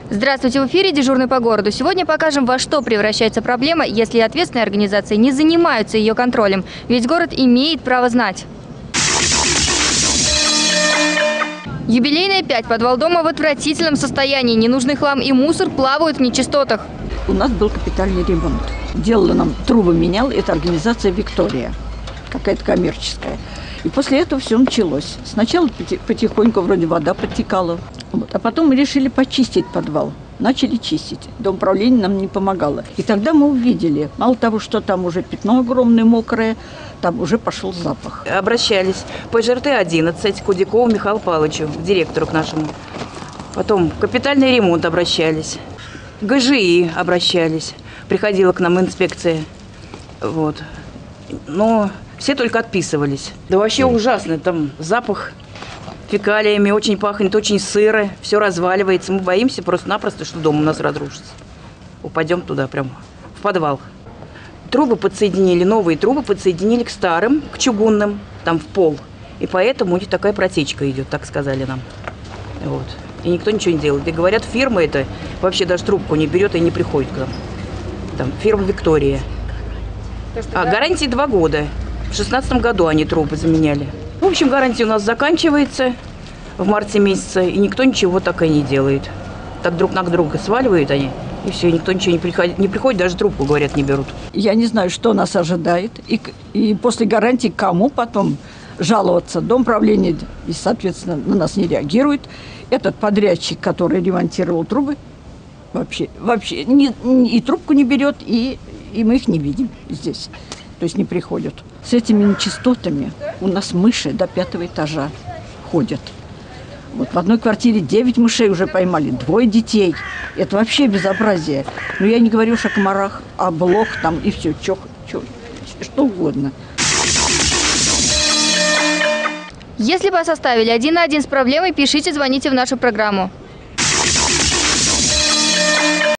Здравствуйте, в эфире «Дежурный по городу». Сегодня покажем, во что превращается проблема, если ответственные организации не занимаются ее контролем. Ведь город имеет право знать. Юбилейная 5. Подвал дома в отвратительном состоянии. Ненужный хлам и мусор плавают в нечистотах. У нас был капитальный ремонт. Делала нам трубы, меняла эта организация «Виктория», какая-то коммерческая. И после этого все началось. Сначала потихоньку вроде вода подтекала. А потом мы решили почистить подвал. Начали чистить. Домоуправление нам не помогало. И тогда мы увидели, мало того, что там уже пятно огромное, мокрое, там уже пошел запах. Обращались по ЖРТ-11 к Кудякову Михаилу Павловичу, к директору к нашему. Потом в капитальный ремонт обращались. К ГЖИ обращались. Приходила к нам инспекция. Вот. Но все только отписывались. Да вообще ужасно. Там запах фекалиями, очень пахнет, очень сыро, все разваливается. Мы боимся просто-напросто, что дом у нас разрушится. Упадем туда прям в подвал. Трубы подсоединили, новые трубы подсоединили к старым, к чугунным, там в пол. И поэтому у них такая протечка идет, так сказали нам. Вот. И никто ничего не делает. И говорят, фирма эта вообще даже трубку не берет и не приходит к нам. Там фирма «Виктория». Гарантии 2 года. В 2016 году они трубы заменяли. В общем, гарантия у нас заканчивается в марте месяце, и никто ничего так и не делает. Так друг на друга сваливают они, и все, никто ничего не приходит, даже трубку, говорят, не берут. Я не знаю, что нас ожидает, и после гарантии кому потом жаловаться. Домоуправление, и, соответственно, на нас не реагирует. Этот подрядчик, который ремонтировал трубы, вообще и трубку не берет, и мы их не видим здесь. То есть не приходят. С этими нечистотами у нас мыши до 5-го этажа ходят. Вот в одной квартире 9 мышей уже поймали, 2 детей. Это вообще безобразие. Но я не говорю уж о комарах, о блох там и все, что угодно. Если бы составили 1 на 1 с проблемой, пишите, звоните в нашу программу.